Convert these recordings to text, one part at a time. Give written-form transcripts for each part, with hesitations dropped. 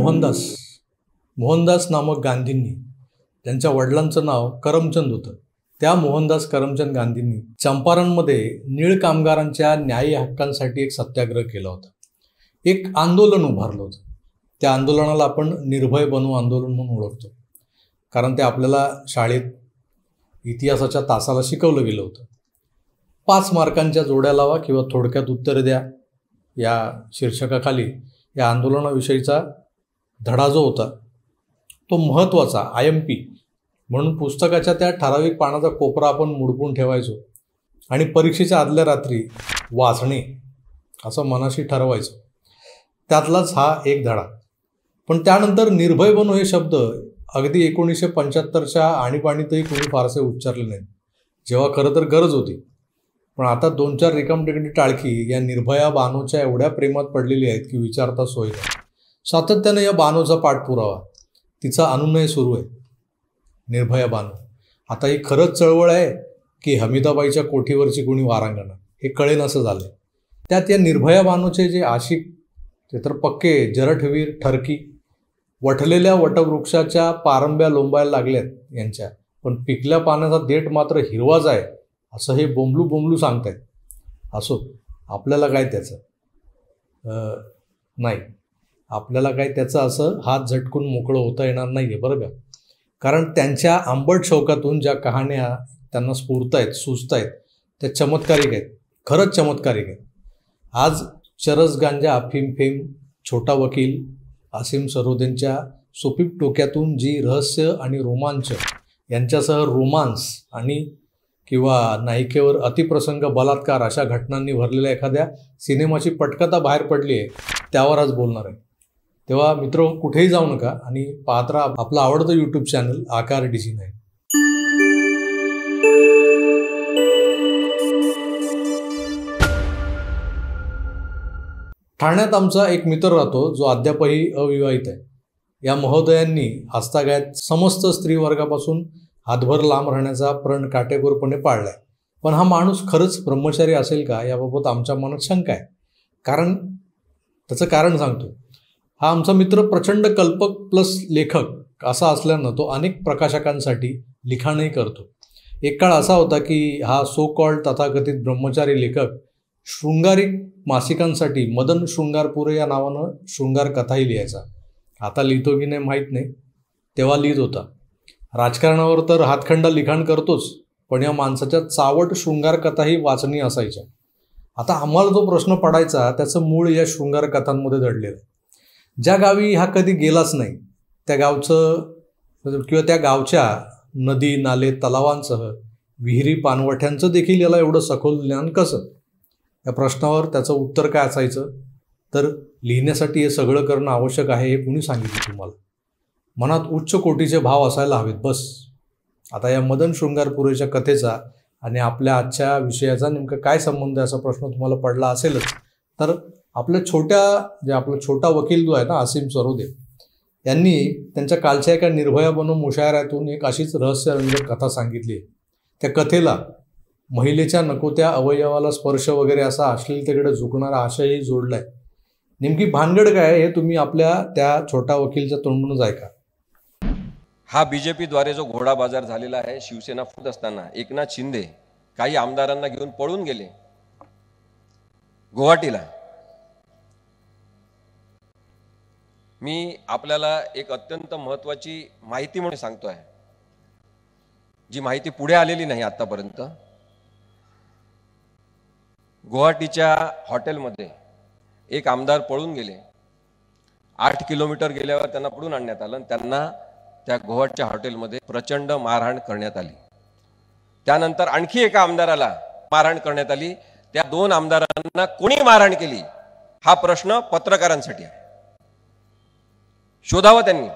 मोहनदास नामक गांधींनी, त्यांच्या वडिलांचं नाव करमचंद होतं, त्या मोहनदास करमचंद गांधींनी चंपारणमध्ये नीळ कामगारांच्या न्यायी हक्कांसाठी एक सत्याग्रह केला होता, एक आंदोलन उभारलं होतं. त्या आंदोलनाला आपण निर्भय बनू आंदोलन म्हणून ओळखतो, कारण ते आपल्याला शाळेत इतिहासाच्या तासाला शिकवलं गेलं होतं. 5 मार्कांच्या जोड्या लावा किंवा थोडक्यात उत्तर द्या या शीर्षकाखाली या आंदोलनाविषयीचा धडा जो होता तो महत्त्वाचा IMP म्हणून पुस्तकाच्या त्या ठराविक पानाचा कोपरा आपण मुडपून ठेवायचो आणि परीक्षेच्या आदल्या रात्री वाचणे असं मनाशी ठरवायचं. त्यातलाच हा एक धडा. पण त्यानंतर निर्भय बनू हे शब्द अगदी 1975च्या आणीबाणीतही कोणी फारसे उच्चारले नाहीत, जेव्हा खरं तर गरज होती. पण आता 2-4 रिकामटेकडी टाळकी या निर्भया बानोच्या एवढ्या प्रेमात पडलेली आहेत की विचारता सोय नाही. सातत्याने या बानोचा पाठपुरावा, तिचा अनुनय सुरू आहे. निर्भया बानो आता ही खरंच चळवळ आहे की हमीदाबाईच्या कोठीवरची कोणी वारांगणं, हे कळेन असं झालं. त्यात या निर्भया बानोचे जे आशिक ते तर पक्के जरठवीर ठरकी, वठलेल्या वटवृक्षाच्या पारंब्या लोंबायला लागल्यात यांच्या, पण पिकल्या पाण्याचा देठ मात्र हिरवाच आहे असं हे बोंबलू सांगतायत. असो, आपल्याला काय त्याचं नाही, आपल्याला काय त्याचं असं हात झटकून मोकळं होता येणार नाही आहे बरं का. कारण त्यांच्या आंबट शौकातून ज्या कहाण्या त्यांना स्फुरतायत, सुचतायत, त्या चमत्कारिक आहेत, खरंच चमत्कारिक आहेत. आज चरस गांजा, अफीम फेम, छोटा वकील, आसिम सरोदेंच्या सोपीप टोक्यातून जी रहस्य आणि रोमांच यांच्यासह रोमांस आणि किंवा नायिकेवर अतिप्रसंग, बलात्कार अशा घटनांनी भरलेल्या एखाद्या सिनेमाची पटकथा बाहेर पडली आहे, त्यावर आज बोलणार आहे. तेव्हा मित्र, कुठेही जाऊ नका आणि पाहत राहा आपलं आवडतं यूट्यूब चॅनल आकार DC9. ठाण्यात आमचा एक मित्र राहतो जो अद्यापही अविवाहित आहे. या महोदयांनी आजतागायत समस्त स्त्री वर्गापासून हातभर लांब राहण्याचा प्रण काटेकोरपणे पाळलाय. पण हा माणूस खरंच ब्रह्मचारी असेल का याबाबत आमच्या मनात शंका आहे. त्याचं कारण सांगतो. हा आमचा मित्र प्रचंड कल्पक प्लस लेखक असा असल्यानं तो अनेक प्रकाशकांसाठी लिखाणही करतो. एक काळ असा होता की हा सो कॉल्ड तथाकथित ब्रह्मचारी लेखक शृंगारिक मासिकांसाठी मदन शृंगारपुरे या नावानं शृंगार कथाही लिहायचा. आता लिहितो की नाही माहीत नाही, तेव्हा लिहित होता. राजकारणावर तर हातखंडा लिखाण करतोच, पण या माणसाच्या चावट शृंगार कथाही वाचनीय असायच्या. आता आम्हाला जो प्रश्न पडायचा त्याचं मूळ या शृंगार कथांमध्ये दडलेलं आहे. ज्या गावी हा कधी गेलाच नाही त्या गावचं किंवा त्या गावच्या नदी, नाले, तलावांसह विहिरी, पाणवठ्यांचं देखील याला एवढं सखोल ज्ञान कसं? या प्रश्नावर त्याचं उत्तर काय असायचं तर लिहिण्यासाठी हे सगळं करणं आवश्यक आहे हे कुणी सांगितलं तुम्हाला? मनात उच्च कोटीचे भाव असायला हवेत बस. आता या मदन शृंगारपुरेच्या कथेचा आणि आपल्या आजच्या विषयाचा नेमका काय संबंध आहे असा प्रश्न तुम्हाला पडला असेलच. तर आपला छोटा वकील जो आहे ना, आसिम सरोदे, यांनी त्यांच्या कालच्या एका निर्भया बनू मुशायऱ्यातून एक अशीच रहस्यरंजक कथा सांगितली आहे. त्या कथेला महिलेच्या नको त्या अवयवाला स्पर्श वगैरे असा अश्लीलतेकडे झुकणारा आशयही जोडलाय. नेमकी भानगड काय हे तुम्ही आपल्या त्या छोटा वकीलच्या तोंडूनच ऐका. हा BJPद्वारे जो घोडा बाजार झालेला आहे, शिवसेना फुटत असताना एकनाथ शिंदे काही आमदारांना घेऊन पळून गेले गुवाहाटीला. मी आपल्याला एक अत्यंत महत्त्वाची माहिती म्हणून सांगतोय, जी माहिती पुढे आलेली नाही आतापर्यंत. गुवाहाटीच्या हॉटेलमध्ये एक आमदार पळून गेले. 8 किलोमीटर गेल्यावर त्यांना पळून आणण्यात आलं. त्यांना त्या गुवाहाटीच्या हॉटेलमध्ये प्रचंड मारहाण करण्यात आली. त्यानंतर आणखी एका आमदाराला मारहाण करण्यात आली. त्या 2 आमदारांना कोणी मारहाण केली हा प्रश्न पत्रकारांसाठी आहे. शोधावं त्यांनी.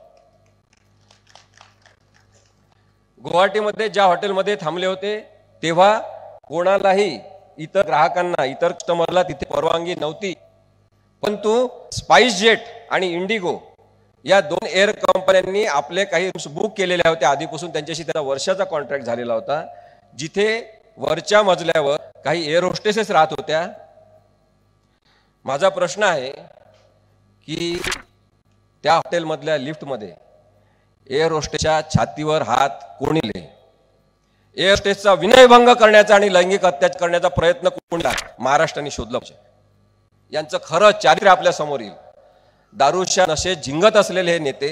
गुवाहाटीमध्ये ज्या हॉटेलमध्ये थांबले होते तेव्हा कोणालाही, इतर ग्राहकांना, इतर कस्टमरला तिथे परवानगी नव्हती. परंतु स्पाइस जेट आणि इंडिगो या 2 एअर कंपन्यांनी आपले काही रूम्स बुक केलेले होते आधीपासून. त्यांच्याशी त्याचा वर्षाचा कॉन्ट्रॅक्ट झालेला होता, जिथे वरच्या मजल्यावर काही एअर होस्टेसेस राहत होत्या. माझा प्रश्न आहे की त्या हॉटेलमधल्या लिफ्टमध्ये एअर होस्टेसच्या छातीवर हात कोणीले, एअर होस्टेसचा विनयभंग करण्याचा आणि लैंगिक अत्याचार करण्याचा प्रयत्न कोणीला महाराष्ट्राने शोधला पाहिजे. यांचं खरं चारित्र्य आपल्या समोर येईल. दारूच्या नशेत झिंगत असलेले हे नेते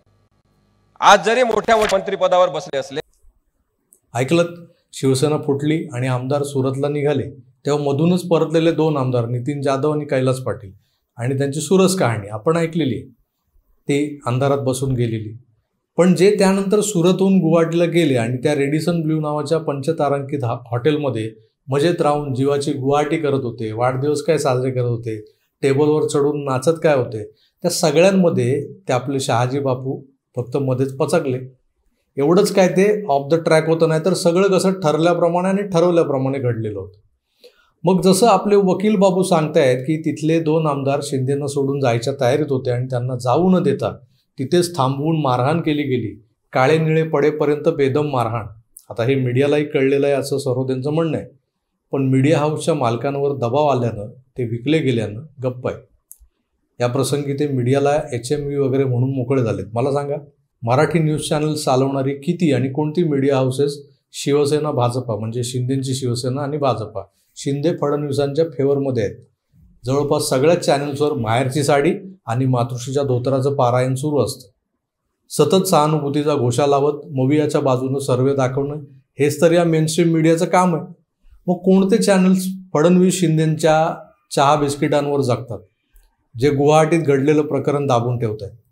आज जरी मोठ्या मंत्रिपदावर बसले असले. ऐकलत, शिवसेना फुटली आणि आमदार सुरतला निघाले तेव्हा मधूनच परतलेले 2 आमदार नितीन जाधव आणि कैलास पाटील आणि त्यांची सुरस कहाणी आपण ऐकलेली आहे, ते अंधारात बसून गेलेली. पण जे त्यानंतर सुरतहून गुवाहाटीला गेले आणि त्या रेडिसन ब्ल्यू नावाच्या पंचतारांकित हॉटेलमध्ये मजेत राहून जीवाची गुवाहाटी करत होते, वाढदिवस काय साजरे करत होते, टेबलवर चढून नाचत काय होते, त्या सगळ्यांमध्ये ते आपले शहाजी बापू फक्त मध्येच पचकले. एवढंच काय ते ऑफ द ट्रॅक होतं, नाही तर सगळं कसं ठरल्याप्रमाणे आणि ठरवल्याप्रमाणे घडलेलं होतं. मग जसं आपले वकील बाबू सांगतायत की तिथले 2 आमदार शिंदेंना सोडून जायच्या तयारीत होते आणि त्यांना जाऊ न देता तिथेच थांबवून मारहाण केली गेली, काळे निळे पडेपर्यंत बेदम मारहाण. आता हे मीडियालाही कळलेलं आहे असं सरोदेंचं म्हणणं आहे, पण मीडिया हाऊसच्या मालकांवर दबाव आल्यानं ते विकले गेल्यानं गप्प आहे. या प्रसंगी ते मीडियाला HMV वगैरे म्हणून मोकळे झालेत. मला सांगा, मराठी न्यूज चॅनल चालवणारी किती आणि कोणती मीडिया हाऊसेस शिवसेना भाजपा म्हणजे शिंदेंची शिवसेना आणि भाजपा शिंदे फडणवीसांच्या फेवरमध्ये आहेत? जवळपास सगळ्याच चॅनल्सवर माहेरची साडी आणि मातृश्रीच्या धोतराचं पारायण सुरू असतं. सतत सहानुभूतीचा घोषा लावत मोवियाच्या बाजूनं सर्वे दाखवणं हेच तर या मेनस्ट्रीम मीडियाचं काम आहे. मग कोणते चॅनल्स फडणवीस शिंदेंच्या चहा बिस्किटांवर जगतात, जे गुवाहाटीत घडलेलं प्रकरण दाबून ठेवत आहेत?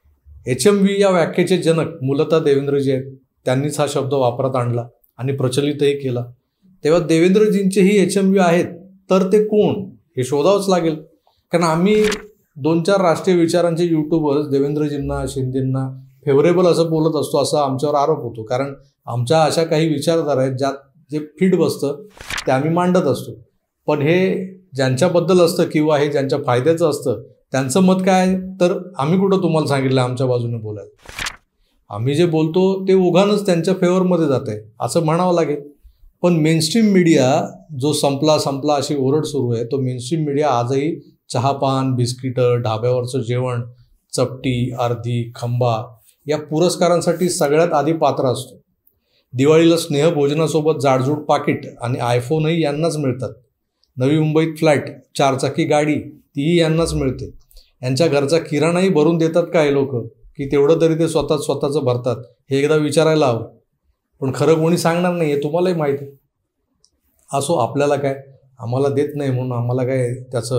HMV या व्याख्येचे जनक मूलतः देवेंद्रजी आहेत. त्यांनीच हा शब्द वापरात आणला आणि प्रचलितही केला. तेव्हा देवेंद्रजींचेही HMV आहेत, तर ते कोण हे शोधावंच लागेल. कारण आम्ही 2-4 राष्ट्रीय विचारांचे यूट्यूबर्स देवेंद्रजींना शिंदेंना फेवरेबल असं बोलत असतो, असा आमच्यावर आरोप होतो. कारण आमच्या अशा काही विचारधारा आहेत ज्यात जे फिट बसतं ते आम्ही मांडत असतो. पण हे ज्यांच्याबद्दल असतं किंवा हे ज्यांच्या फायद्याचं असतं त्यांचं मत काय, तर आम्ही कुठं तुम्हाला सांगितलं आमच्या बाजूने बोलायला? आम्ही जे बोलतो ते ओघानच त्यांच्या फेवरमध्ये जात आहे असं म्हणावं लागेल. पण मेनस्ट्रीम मीडिया जो संपला अशी ओरड सुरू आहे, तो मेनस्ट्रीम मीडिया आजही चहापान, बिस्किटं, ढाब्यावरचं जेवण, चपटी, अर्धी, खंबा या पुरस्कारांसाठी सगळ्यात आधी पात्र असतो. दिवाळीला स्नेहभोजनासोबत जाडजूड पाकिट आणि आयफोनही यांनाच मिळतात. नवी मुंबईत फ्लॅट, 4 चाकी गाडी तीही यांनाच मिळते. यांच्या घरचा किराणाही भरून देतात का हे लोक, की तेवढं तरी ते स्वतःचं भरतात, हे एकदा विचारायला हवं. पण खरं कोणी सांगणार नाही हे तुम्हालाही माहिती आहे. असो, आपल्याला काय, आम्हाला देत नाही म्हणून आम्हाला काय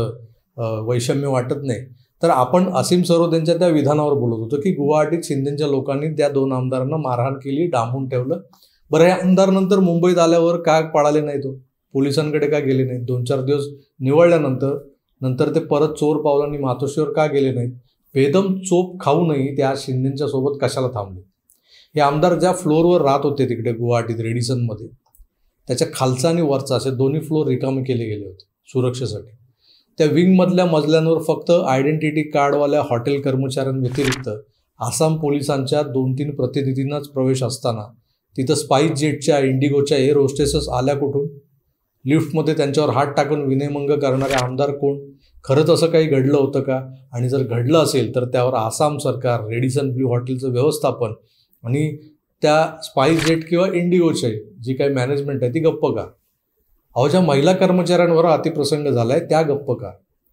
त्याचं वैषम्य वाटत नाही. तर आपण असीम सरोदेंच्या त्या विधानावर बोलत होतो की गुवाहाटीत शिंदेच्या लोकांनी त्या 2 आमदारांना मारहाण केली, डांबून ठेवलं. बरं, हे आमदार नंतर मुंबईत आल्यावर का पळाले नाही, तो पोलिसांकडे का गेले नाहीत? 2-4 दिवस निवळल्यानंतर ते परत चोर पावलांनी मातोश्रीवर का गेले नाहीत? बेदम चोप खाऊनही त्या शिंदेच्या सोबत कशाला थांबले? हे आमदार ज्या फ्लोअरवर राहत होते तिकडे गुवाहाटीत रेडिसनमध्ये, त्याच्या खालचा आणि वरचा असे दोन्ही फ्लोअर रिकामे केले गेले होते सुरक्षेसाठी. त्या विंगमधल्या मजल्यांवर फक्त आयडेंटिटी कार्डवाल्या हॉटेल कर्मचाऱ्यांव्यतिरिक्त आसाम पोलिसांच्या 2-3 प्रतिनिधींनाच प्रवेश असताना तिथं स्पाईस जेटच्या, इंडिगोच्या एअर होस्टेसेस आल्या कुठून? लिफ्टमध्ये त्यांच्यावर हात टाकून विनयभंग करणारे आमदार कोण? खरंच असं काही घडलं होतं का? आणि जर घडलं असेल तर त्यावर आसाम सरकार, रेडिसन ब्ल्यू हॉटेलचं व्यवस्थापन आणि त्या स्पाईस जेट किंवा इंडिगोची जी काही मॅनेजमेंट आहे ती गप्प का? अहो, ज्या महिला कर्मचाऱ्यांवर अतिप्रसंग झाला आहे त्या गप्प का?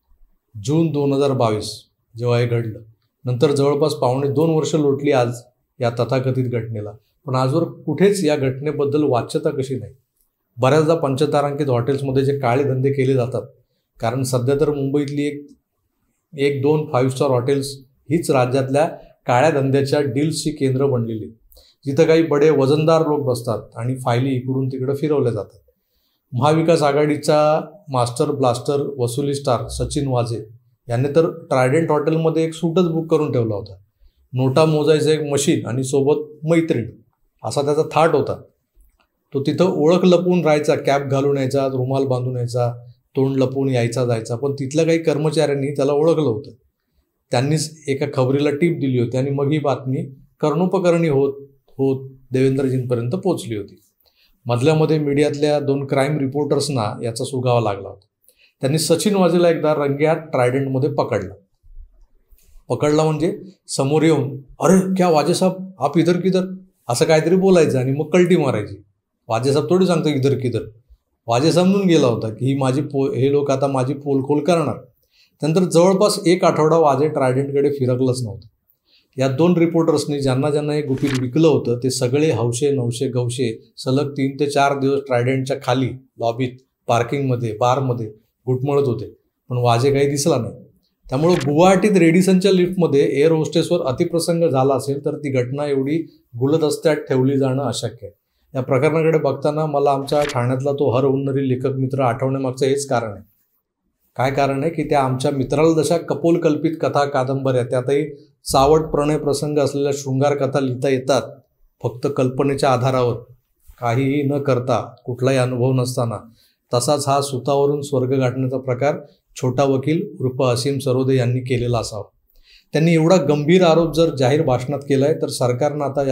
जून 2022 जेव्हा हे घडलं, नंतर जवळपास 2.5 वर्ष लोटली आज या तथाकथित घटनेला, पण आजवर कुठेच या घटनेबद्दल वाच्यता कशी नाही? बऱ्याचदा पंचतारांकित हॉटेल्समध्ये जे काळे धंदे केले जातात, कारण सध्या तर मुंबईतली 1-2 5 स्टार हॉटेल्स हीच राज्यातल्या काळ्या धंद्याच्या डील्सची केंद्र बनलेली, जिथं काही बडे वजनदार लोक बसतात आणि फायली इकडून तिकडं फिरवल्या जातात. महाविकास आघाडीचा मास्टर ब्लास्टर वसुली स्टार सचिन वाझे यांनी तर ट्रायडेंट हॉटेलमध्ये एक सूटच बुक करून ठेवला होता. नोटा मोजायचं एक मशीन आणि सोबत मैत्रीण असा त्याचा थाट होता. तो तिथं ओळख लपवून राहायचा, कॅप घालून यायचा, रुमाल बांधून यायचा, तोंड लपवून यायचा जायचा. पण तिथल्या काही कर्मचाऱ्यांनी त्याला ओळखलं होतं. त्यांनीच एका खबरीला टीप दिली होती आणि मग ही बातमी कर्णोपकर्णी होत देवेंद्रजींपर्यंत पोचली होती. मधल्यामध्ये मीडियातल्या 2 क्राईम रिपोर्टर्सना याचा सुगावा लागला होता. त्यांनी सचिन वाझेला एकदा रंगेहात ट्रायडंटमध्ये पकडलं. पकडला म्हणजे समोर येऊन अरे क्या वाजे साहब आप इधर किधर असं काहीतरी बोलायचं आणि मग कल्टी मारायची. वाजे साहब थोडी सांगतो इधर किधर. वाजे समजून गेला होता की ही माझी हे लोक आता माझी पोलखोल करणार. त्यानंतर जवळपास 1 आठवडा वाजे ट्रायडंटकडे फिरकलंच नव्हतं. या 2 रिपोर्टर्सनी ज्यांना ज्यांना हे गुपित विकलं होतं ते सगळे हौशे नवशे गवशे सलग 3 ते 4 दिवस ट्रायडंटच्या खाली लॉबीत पार्किंगमध्ये बारमध्ये घुटमळत होते, पण वाजे काही दिसला नाही. त्यामुळं गुवाहाटीत रेडिसनच्या लिफ्टमध्ये एअर होस्टेसवर अतिप्रसंग झाला असेल तर ती घटना एवढी गुलदस्त्यात ठेवली जाणं अशक्य आहे. या प्रकरणाकडे बघताना मला आमच्या ठाण्यातला तो हर हुन्नरी लेखक मित्र आठवण्यामागचं हेच कारण आहे. काय कारण आहे की त्या आमच्या मित्राला जशा कपोलकल्पित कथा कादंबऱ्या त्यातही चावट प्रणय प्रसंग असलेल्या शृंगार कथा लिहिता येतात, फक्त कल्पनेच्या आधारावर, काहीही न करता, कुठलाही अनुभव नसताना, तसाच हा सुतावरून स्वर्ग गाठण्याचा प्रकार छोटा वकील उर्फ असीम सरोदे यांनी केलेला असावा. त्यांनी एवढा गंभीर आरोप जर जाहीर भाषणात केला आहे तर सरकारनं आता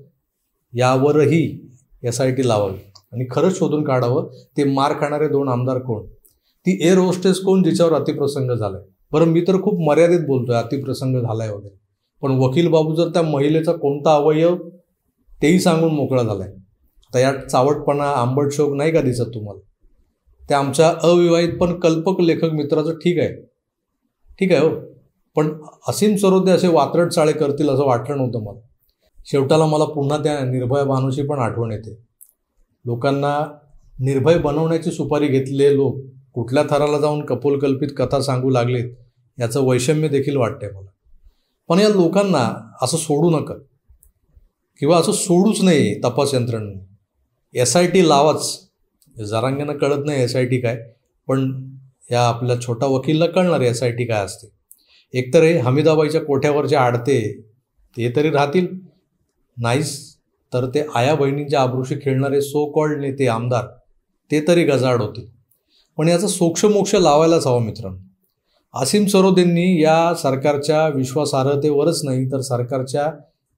यावरही SIT लावावी आणि खरंच शोधून काढावं ते मार खाणारे 2 आमदार कोण, ती एअर होस्टेस कोण जिच्यावर अतिप्रसंग झालाय. बरं मी तर खूप मर्यादित बोलतोय अतिप्रसंग झालाय वगैरे, पण वकील बाबू जर त्या महिलेचा कोणता अवयव तेही सांगून मोकळा झालाय. तर यात चावटपणा आंबट शोक नाही का दिसत तुम्हाला? त्या आमच्या अविवाहित पण कल्पक लेखक मित्राचं ठीक आहे हो, पण असीम सरोदे असे वात्रट चाळे करतील असं वाटलं नव्हतं मला. शेवटाला मला पुन्हा त्या निर्भय भानूची पण आठवण येते. लोकांना निर्भय बनवण्याची सुपारी घेतलेले लोक कुठल्या थराला जाऊन कपोलकल्पित कथा सांगू लागलेत याचं वैषम्य देखील वाटतंय मला. पण या लोकांना असं सोडू नका किंवा असं सोडूच नाही तपास यंत्रणेने. SIT लावाच. जरांगेनं कळत नाही SIT काय, पण या आपल्या छोटा वकीलला कळणार SIT काय असते. एकतर हे हमीदाबाईच्या कोठ्यावरचे आडते ते तरी राहतील, नाहीच तर ते आया बहिणींच्या आबरूशी खेळणारे सो कॉल्ड नेते आमदार ते तरी गजाआड होतील. पण याचा सोक्षमोक्ष लावायलाच हवा मित्रांनो. असीम सरोदेंनी या सरकारच्या विश्वासार्हतेवरच नाही तर सरकारच्या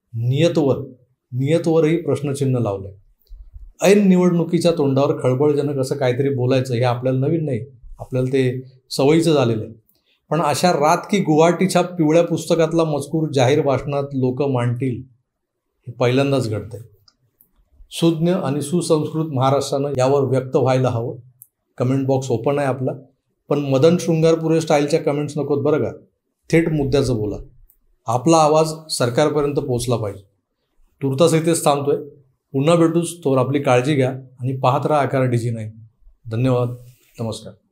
नियतवरही प्रश्नचिन्ह लावलंय. ऐन निवडणुकीच्या तोंडावर खळबळजनक असं काहीतरी बोलायचं हे आपल्याला नवीन नाही, आपल्याला ते सवयीचं झालेलं आहे. पण अशा रात की गुवाहाटीच्या पिवळ्या पुस्तकातला मजकूर जाहीर भाषणात लोक मांडतील हे पहिल्यांदाच घडतंय. सुज्ञ आणि सुसंस्कृत महाराष्ट्रानं यावर व्यक्त व्हायला हवं. कमेंट बॉक्स ओपन आहे आपला, पण मदन शृंगारपुरे स्टाईलच्या कमेंट्स नकोत बरं का. थेट मुद्द्याचं बोला. आपला आवाज सरकारपर्यंत पोहोचला पाहिजे. तुर्तास इथेच थांबतोय. पुन्हा भेटूच, तोवर आपली काळजी घ्या आणि पाहत राहा आकार DG9. धन्यवाद. नमस्कार.